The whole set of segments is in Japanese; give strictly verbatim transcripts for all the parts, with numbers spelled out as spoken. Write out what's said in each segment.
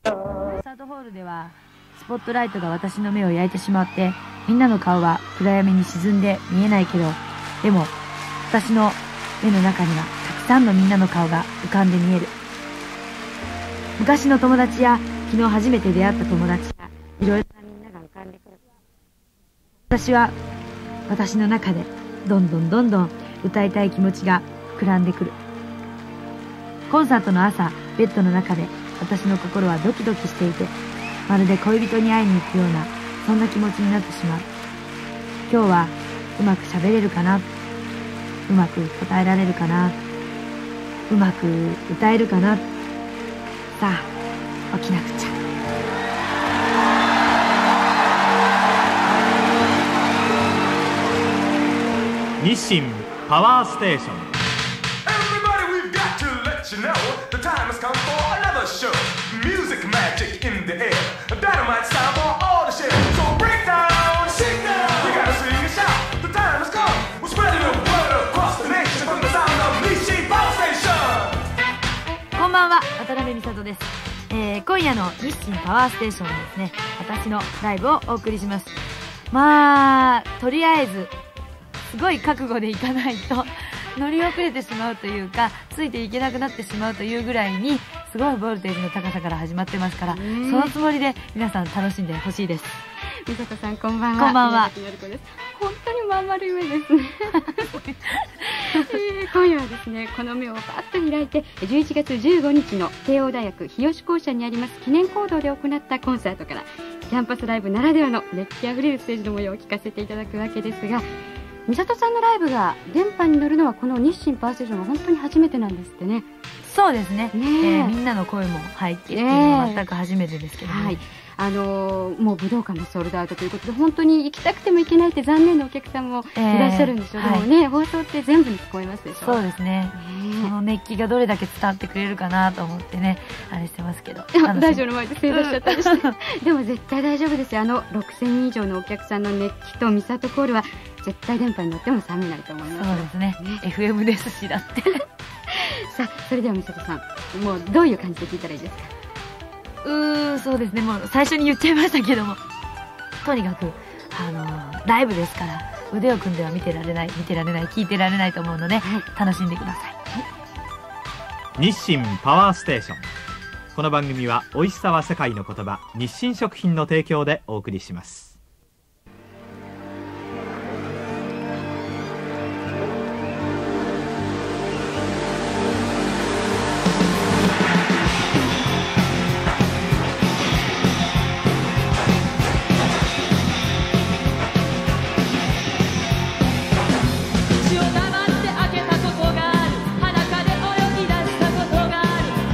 ンサートホールではスポットライトが私の目を焼いてしまって、みんなの顔は暗闇に沈んで見えないけど、でも私の目の中にはたくさんのみんなの顔が浮かんで見える。昔の友達や昨日初めて出会った友達やいろいろなみんなが浮かんでくる。私は私の中でどんどんどんどん歌いたい気持ちが膨らんでくる。コンサートの朝、ベッドの中で私の心はドキドキしていて、まるで恋人に会いに行くような、そんな気持ちになってしまう。今日はうまく喋れるかな、うまく答えられるかな、うまく歌えるかな。さあ起きなくちゃ。 日清パワーステーション。 You know, the time has come for another show. Music magic in the air. Dynamite sound for all to share. So break down, shake down. You gotta sing and shout. The time has come. We're spreading the word across the nation from the sound of Nishin Power Station. こんばんは、渡辺美里です。えー、今夜の日清パワーステーションはですね、私のライブをお送りします。まあ、とりあえずすごい覚悟でいかないと乗り遅れてしまうというか、ついていけなくなってしまうというぐらいにすごいボルテージの高さから始まってますから、そのつもりで皆さん楽しんでほしいです。 美里さんこんばんは。 こんばんは。 本当にまん丸い目ですね、えー、今夜はですね、この目をパッと開いてじゅういちがつじゅうごにちの慶応大学日吉校舎にあります記念講堂で行ったコンサートから、キャンパスライブならではの熱気あふれるステージの模様を聞かせていただくわけですが、美里さんのライブが電波に乗るのはこの日清パワーステーションが本当に初めてなんですってね。 そうですね、 ねえー、みんなの声も入ってっていうのは全く初めてですけどね、 はい、あのー、もう武道館もソールドアウトということで、本当に行きたくても行けないって残念なお客さんもいらっしゃるんでしょう、えー、でもね、はい、放送って全部に聞こえますでしょ。 そうですね、その熱気がどれだけ伝わってくれるかなと思ってね、あれしてますけど大丈夫の前で正座しちゃったりしてでも絶対大丈夫ですよ。あのろくせんにん以上のお客さんの熱気と美里コールは絶対電波に乗っても冷めないと思います。 そうですね、ね エフエム ですし、だってさあ、それでは美里さん、もうどういう感じで聞いたらいいですか。 うーん、そうですね、もう最初に言っちゃいましたけども、とにかくあのー、ライブですから腕を組んでは見てられない見てられない聞いてられないと思うので、はい、楽しんでください、 はい、日清パワーステーション。この番組は美味しさは世界の言葉、日清食品の提供でお送りします。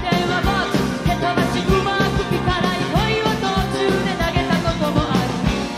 「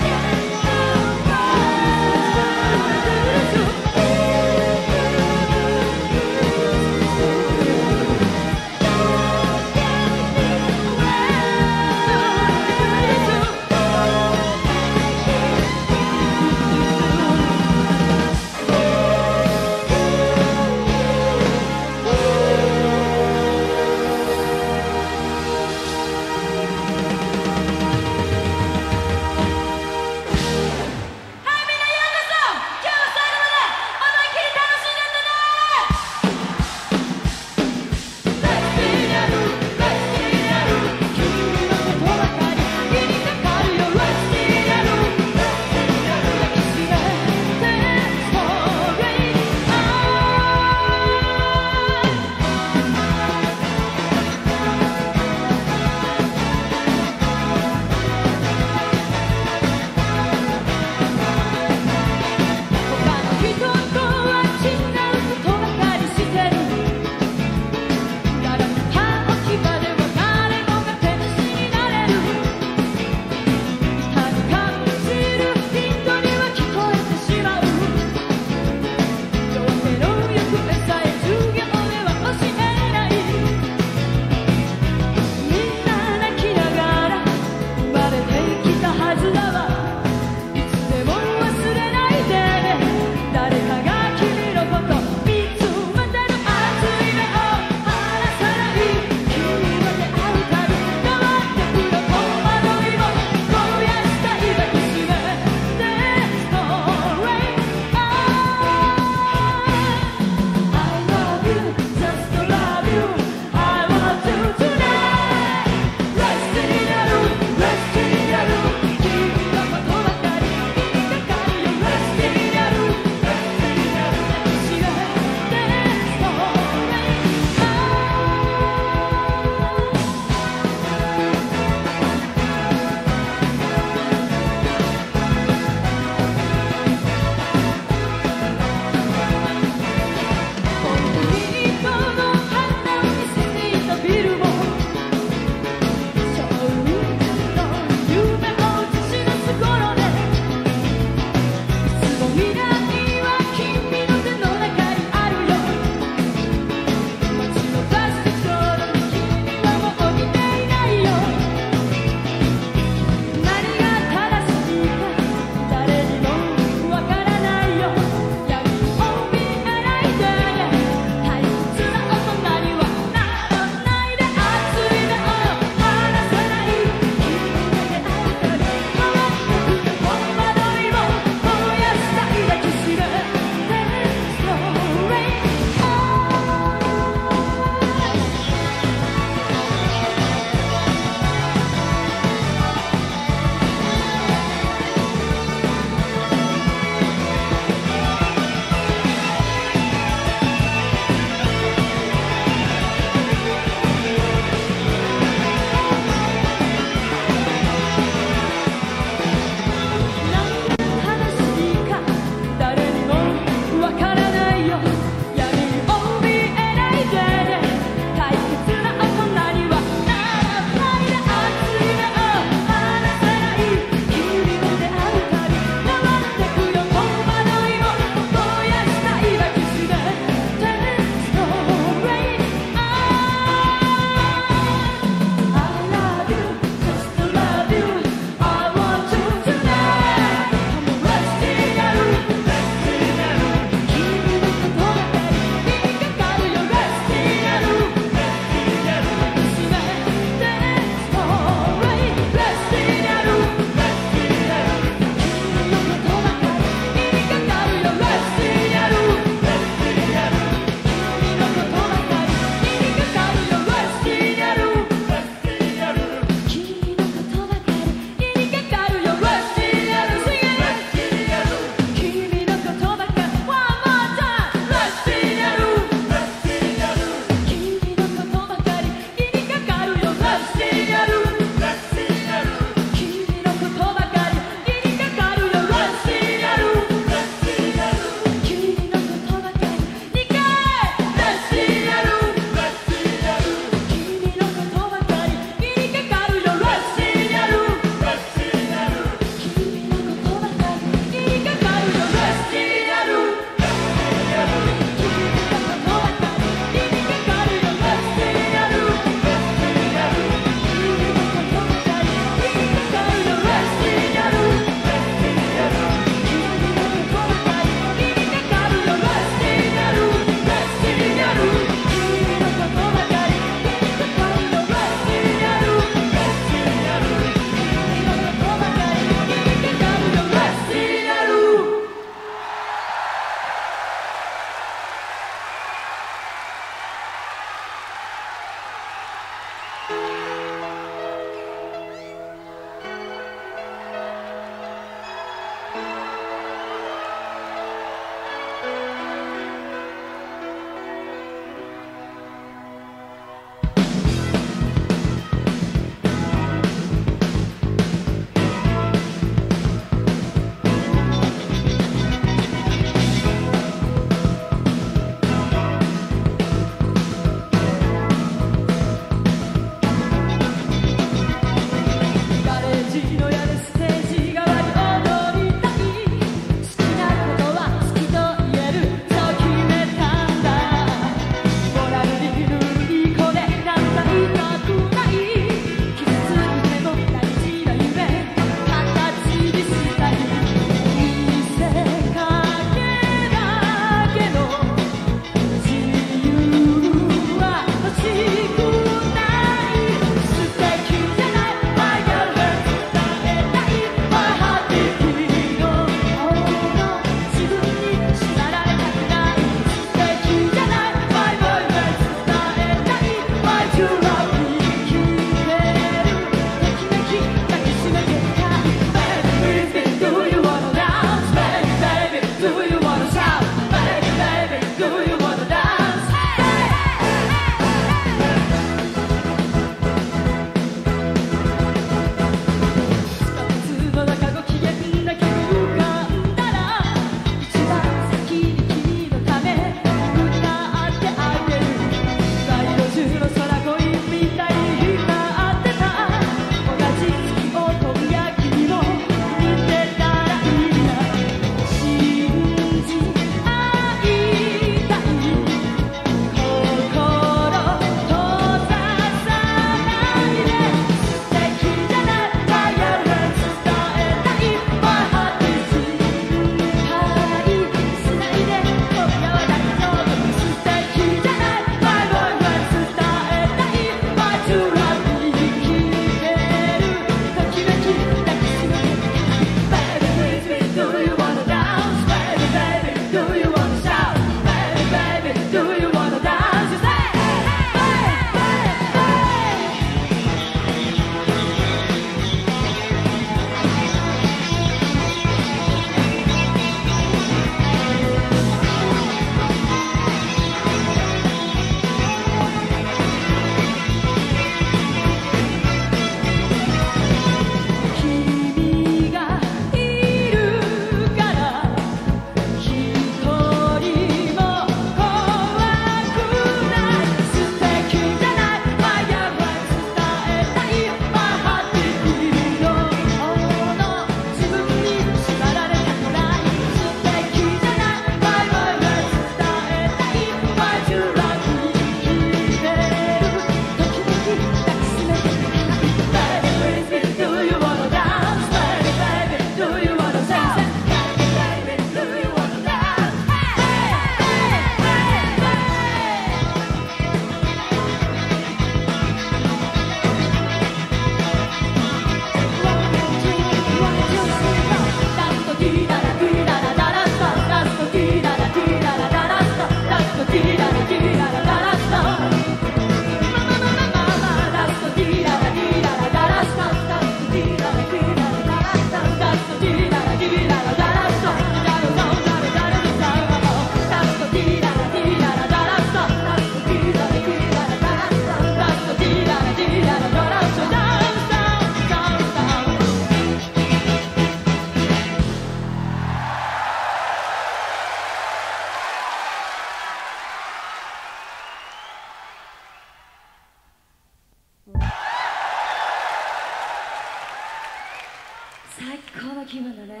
気分だね。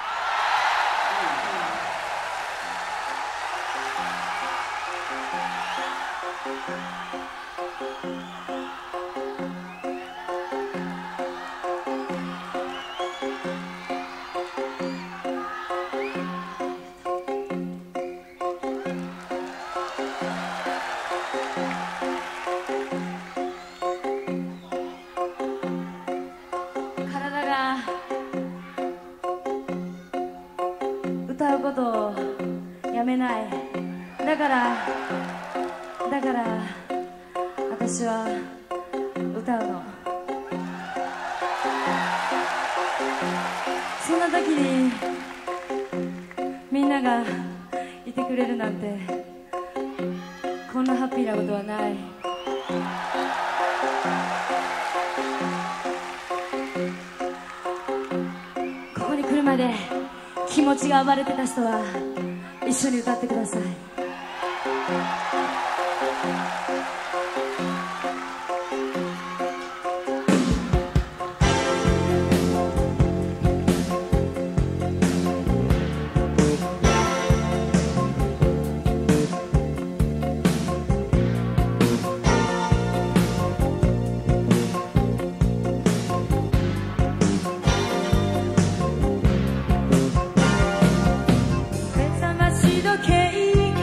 体が歌うことをやめない。だからだから私は歌うの。そんな時にみんながいてくれるなんて、こんなハッピーなことはない。ここに来るまで気持ちが暴れてた人は一緒に歌ってください。目覚まし時計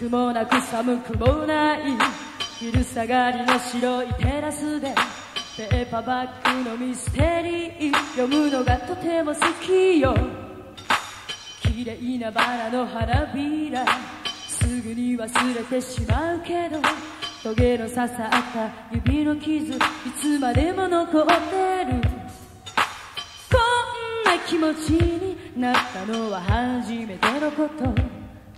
くもなく寒くもない昼下がりの白いテラスでペーパーバッグのミステリー読むのがとても好きよ。綺麗なバラの花びらすぐに忘れてしまうけどトゲの刺さった指の傷いつまでも残ってる。こんな気持ちになったのは初めてのこと。 For the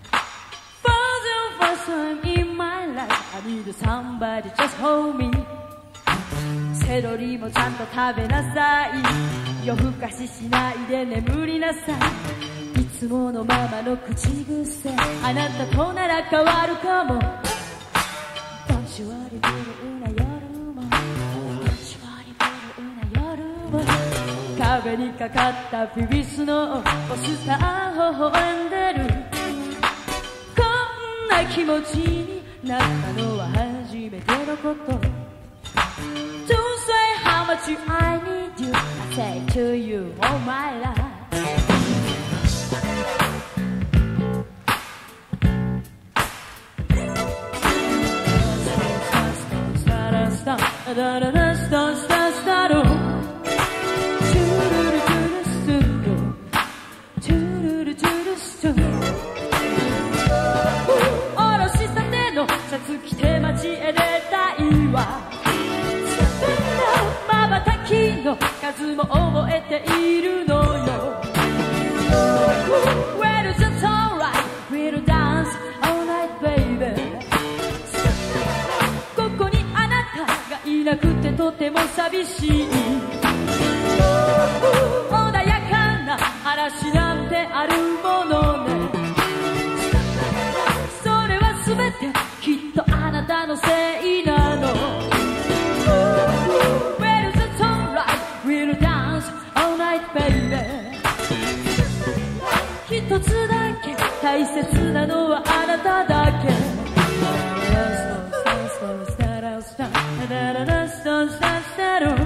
first time in my life I need somebody just hold me。 セロリもちゃんと食べなさい。夜更かししないで眠りなさい。いつものままの口癖あなたとなら変わるかも。Don't you worryブルーな夜も Don't you worryブルーな夜も壁にかかったフィビスのポスター微笑んでる。こんな気持ちになったのは初めてのこと。 Don't say how much I need you I say to you all my life。ダダダダスタスタスタロチュルルチュルストゥチュルルチュルストゥおろしたてのシャツ着て街へ出たいわ。まばたきの数も覚えているのよ。 Well just alright we'll dance all night baby。いなくてとても寂しい。穏やかな話なんてあるものね。それはすべてきっとあなたのせいなの。 Well it's alright we'll dance all night baby。 一つだけ大切なのはあなただけ。 Da da da da da da da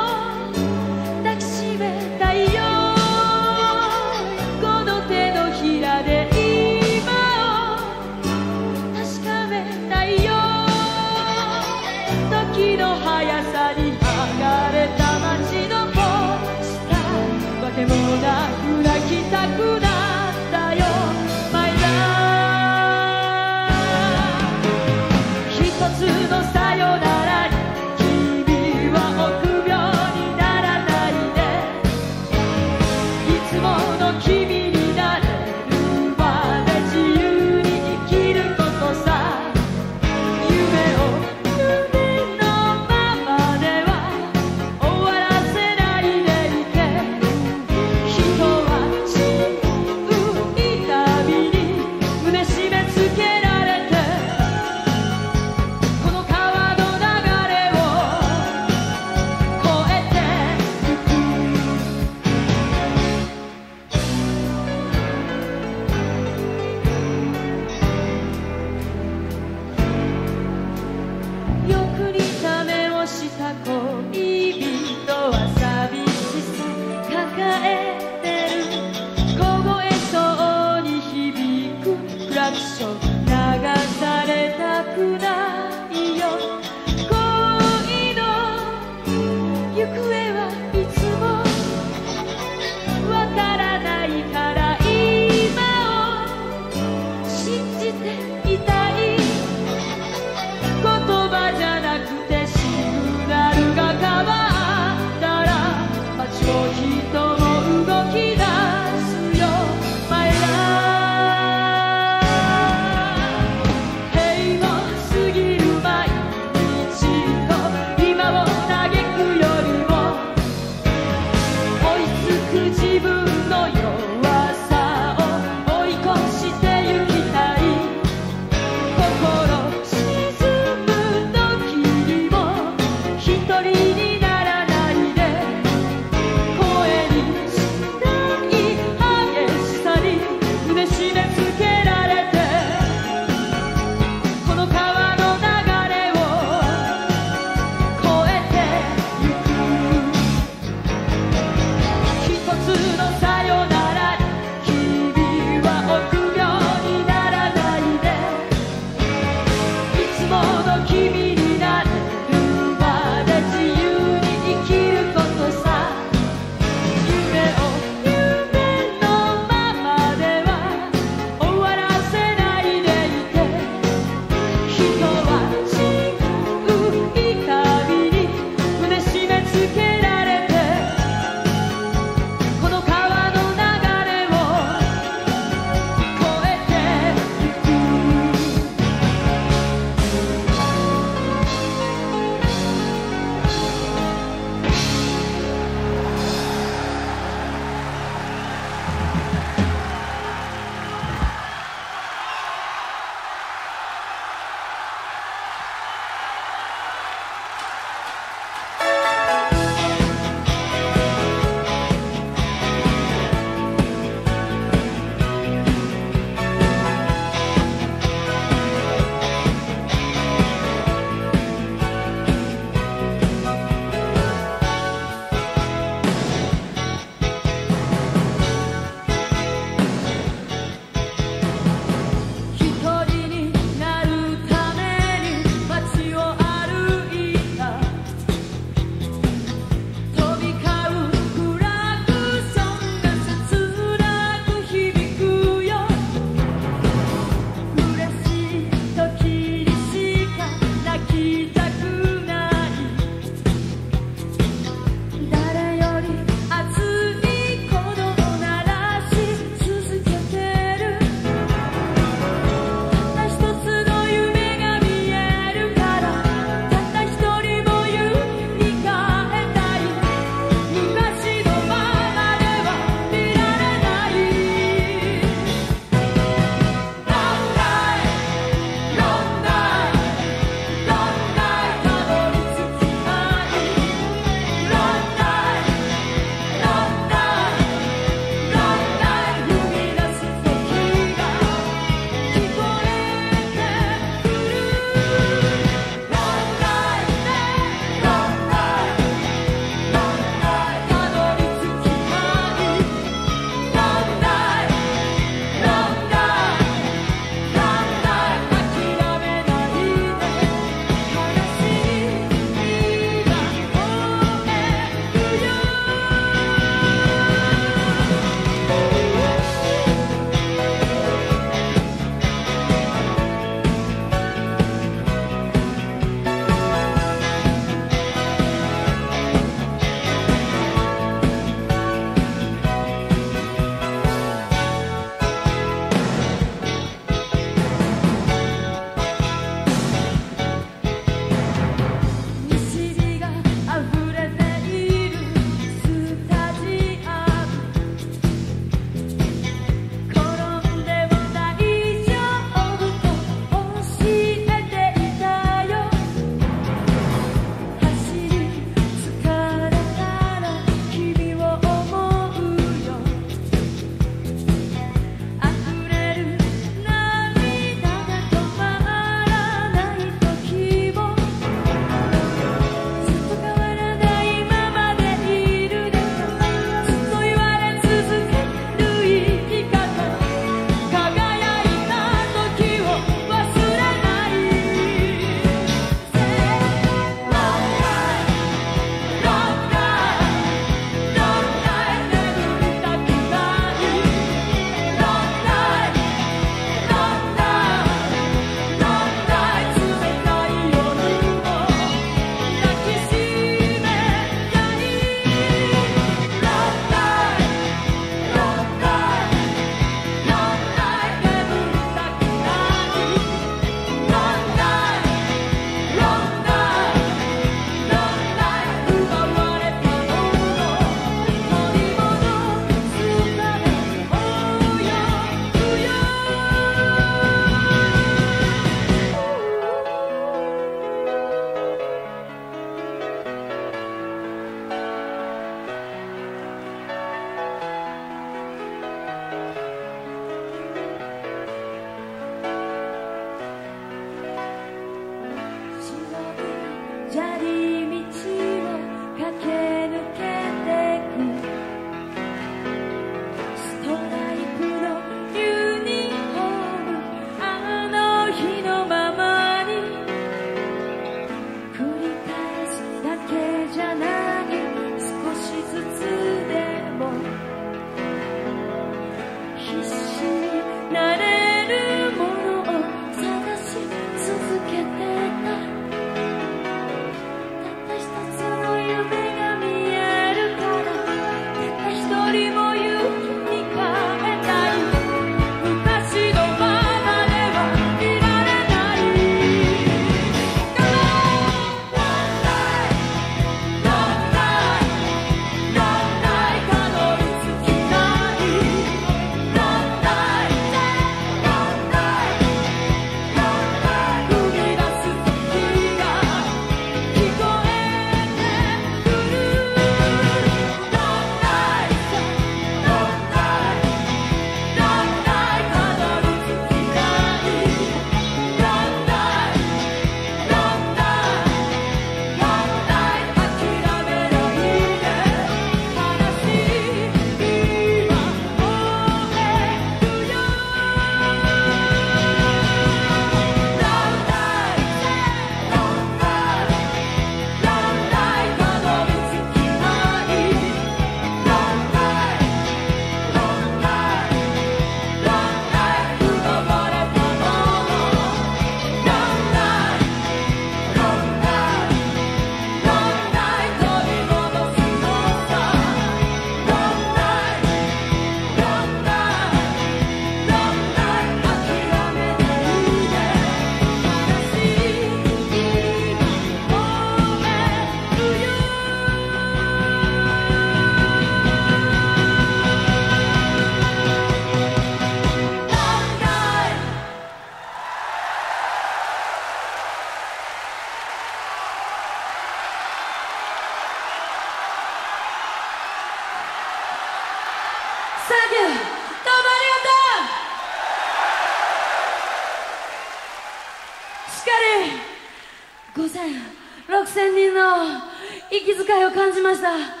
ごせん、ろくせんにんの息遣いを感じました。どうもありがとう。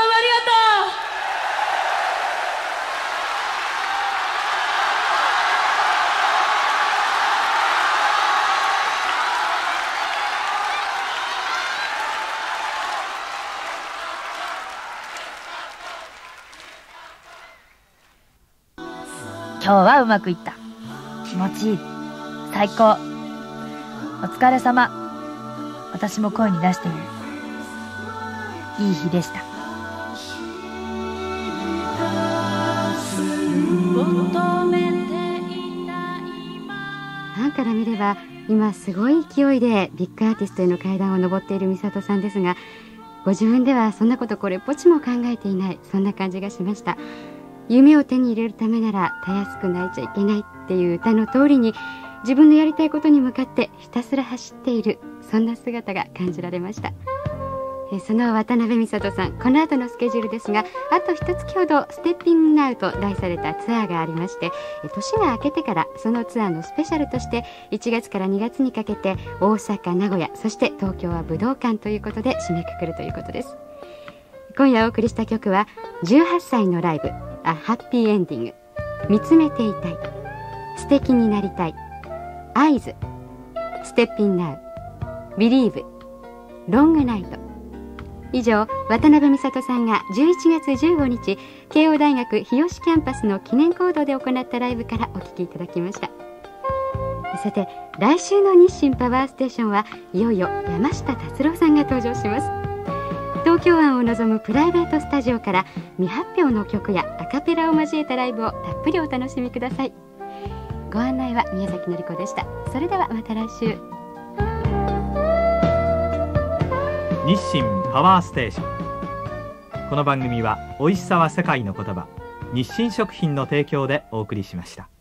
今日はうまくいった。気持ちいい。最高。お疲れ様。私も声に出してみる。いい日でした。 ファンから見れば今すごい勢いでビッグアーティストへの階段を上っている美里さんですが、ご自分ではそんなことこれっぽっちも考えていない、そんな感じがしました。夢を手に入れるためならたやすく泣いちゃいけないっていう歌の通りに、自分のやりたいことに向かってひたすら走っている、そんな姿が感じられました。えその渡辺美里さん、この後のスケジュールですが、あと一月ほどステッピングナウと題されたツアーがありまして、年が明けてからそのツアーのスペシャルとしていちがつからにがつにかけて大阪、名古屋、そして東京は武道館ということで締めくくるということです。今夜お送りした曲はじゅうはっさいのライブ、A Happy Ending、見つめていたい、素敵になりたい、アイズ、ステッピンナウ、ビリーブ、ロングナイト。以上、渡辺美里さんがじゅういちがつじゅうごにち慶応大学日吉キャンパスの記念講堂で行ったライブからお聴きいただきました。さて、来週の日清パワーステーションはいよいよ山下達郎さんが登場します。東京湾を望むプライベートスタジオから未発表の曲やアカペラを交えたライブをたっぷりお楽しみください。ご案内は宮崎典子でした。それではまた来週。 日清パワーステーション。この番組はおいしさは世界の言葉、日清食品の提供でお送りしました。